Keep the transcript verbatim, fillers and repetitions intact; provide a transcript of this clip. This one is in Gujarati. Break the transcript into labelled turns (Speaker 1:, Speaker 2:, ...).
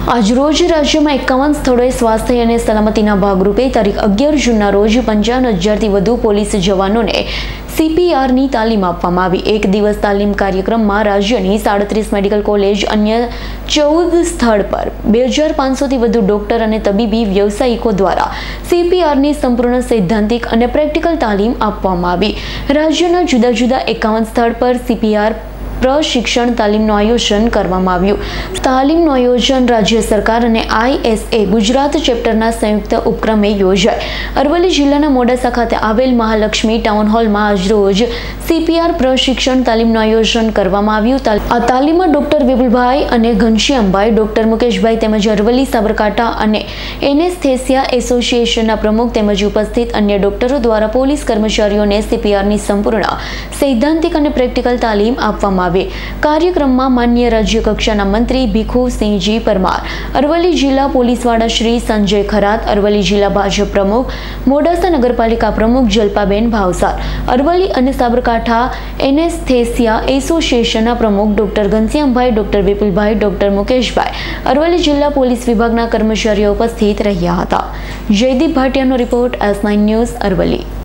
Speaker 1: આજરોજ રાજ્યમાં એકાવન સ્થળોએ સ્વાસ્થ્ય અને સલામતીના ભાગરૂપે તારીખ અગિયાર જૂનના રોજ પંચાવન હજારથી વધુ પોલીસ જવાનોને સીપીઆરની તાલીમ આપવામાં આવી। એક દિવસ તાલીમ કાર્યક્રમમાં રાજ્યની સાડત્રીસ મેડિકલ કોલેજ અન્ય ચૌદ સ્થળ પર બે હજાર પાંચસોથી વધુ ડોક્ટર અને તબીબી વ્યવસાયિકો દ્વારા સીપીઆરની સંપૂર્ણ સૈદ્ધાંતિક અને પ્રેક્ટિકલ તાલીમ આપવામાં આવી। રાજ્યના જુદા જુદા એકાવન સ્થળ પર સીપીઆર પ્રશિક્ષણ તાલીમનું આયોજન કરવામાં આવ્યું। તાલીમનું આયોજન રાજ્ય સરકાર અને આઈએસએ ગુજરાત ચેપ્ટરના સંયુક્ત ઉપક્રમે યોજાય। અરવલ્લી જિલ્લાના મોડાસા ખાતે આવેલ મહાલક્ષ્મી ટાઉન હોલમાં આજરોજ સીપીઆર પ્રશિક્ષણ તાલીમનું આયોજન કરવામાં આવ્યું। આ તાલીમમાં ડોક્ટર વિપુલભાઈ અને ઘનશ્યામભાઈ, ડોક્ટર મુકેશભાઈ તેમજ અરવલ્લી સાબરકાંઠા અને એનેસ્થેસિયા એસોસિએશનના પ્રમુખ તેમજ ઉપસ્થિત અન્ય ડોક્ટરો દ્વારા પોલીસ કર્મચારીઓને સીપીઆરની સંપૂર્ણ સૈદ્ધાંતિક અને પ્રેક્ટિકલ તાલીમ આપવામાં કાર્યક્રમમાં માન્ય રાજ્ય કક્ષાના મંત્રી ભીખુસિંહજી પરમાર, અરવલ્લી જિલ્લા પોલીસ વડા શ્રી સંજય ખરાત, અરવલ્લી જિલ્લા ભાજપ પ્રમુખ, મોડાસા નગરપાલિકા પ્રમુખ જલ્પાબેન ભાવસાર, અરવલ્લી અને સાબરકાંઠા એનેસ્થેસિયા એસોસિએશનના પ્રમુખ ડોક્ટર ઘનશ્યામભાઈ, ડોક્ટર વિપુલભાઈ, ડોક્ટર મુકેશભાઈ, અરવલ્લી જિલ્લા પોલીસ વિભાગના કર્મચારીઓ ઉપસ્થિત રહ્યા હતા। જયદીપ ભાટિયાનો report, S nine news, Aravalli.